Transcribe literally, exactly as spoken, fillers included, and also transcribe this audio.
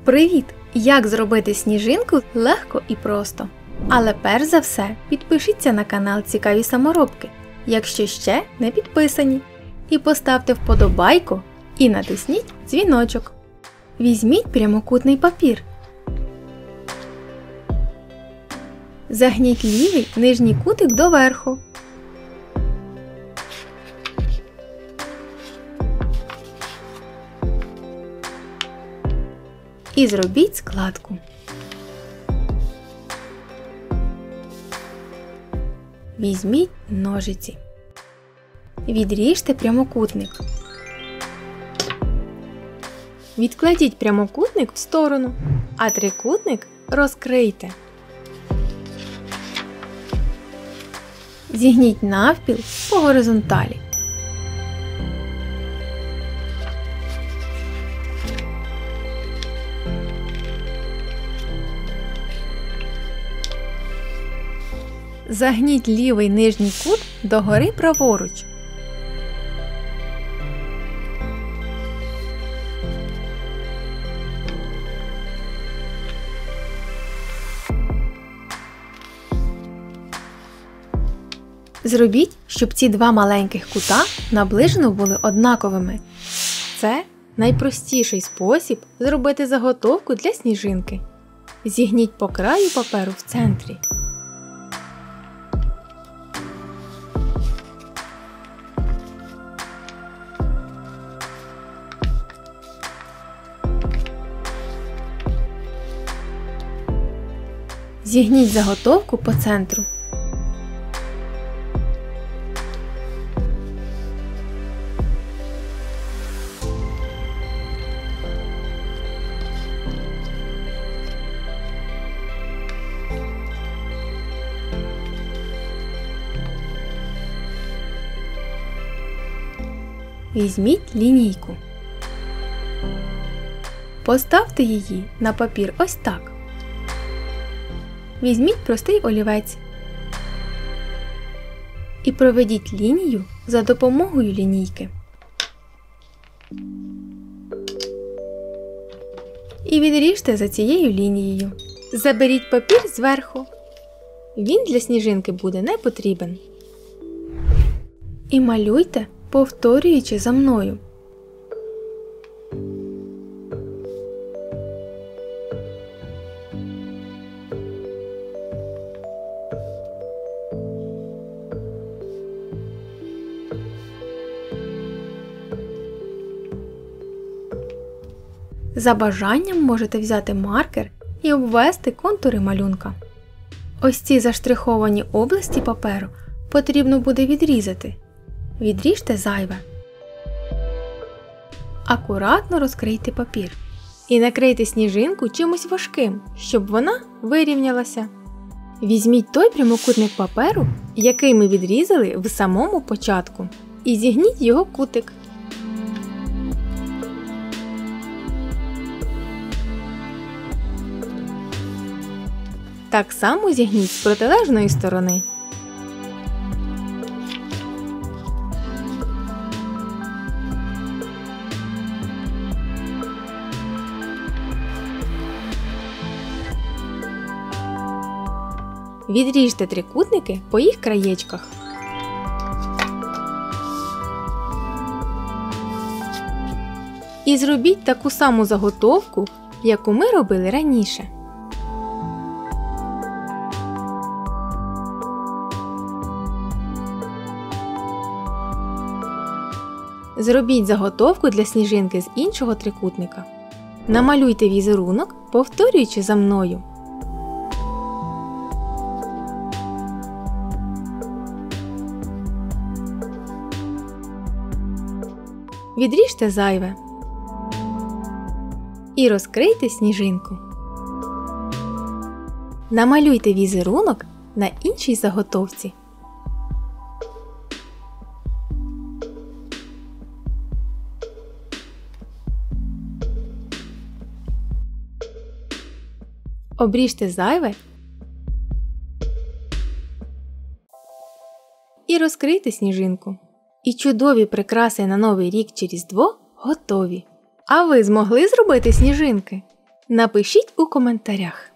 Привіт! Як зробити сніжинку легко і просто. Але перш за все, підпишіться на канал Цікаві саморобки, якщо ще не підписані. І поставте вподобайку і натисніть дзвіночок. Візьміть прямокутний папір. Загніть лівий нижній кутик доверху. І зробіть складку. Візьміть ножиці. Відріжте прямокутник. Відкладіть прямокутник в сторону, а трикутник розкрийте. Зігніть навпіл по горизонталі. Загніть лівий нижній кут догори праворуч. Зробіть, щоб ці два маленьких кута наближено були однаковими. Це найпростіший спосіб зробити заготовку для сніжинки. Зігніть по краю паперу в центрі. Зігніть заготовку по центру. Візьміть лінійку. Поставте її на папір ось так. Візьміть простий олівець і проведіть лінію за допомогою лінійки. І відріжте за цією лінією. Заберіть папір зверху. Він для сніжинки буде не потрібен. І малюйте, повторюючи за мною. За бажанням можете взяти маркер і обвести контури малюнка. Ось ці заштриховані області паперу потрібно буде відрізати. Відріжте зайве. Акуратно розкрийте папір. І накрийте сніжинку чимось важким, щоб вона вирівнялася. Візьміть той прямокутник паперу, який ми відрізали в самому початку, і зігніть його кутик. Так само зігніть з протилежної сторони. Відріжте трикутники по їх краєчках. І зробіть таку саму заготовку, яку ми робили раніше. Зробіть заготовку для сніжинки з іншого трикутника. Намалюйте візерунок, повторюючи за мною. Відріжте зайве. І розкрийте сніжинку. Намалюйте візерунок на іншій заготовці. Обріжте зайве і розкрийте сніжинку. І чудові прикраси на Новий рік чи Різдво готові. А ви змогли зробити сніжинки? Напишіть у коментарях.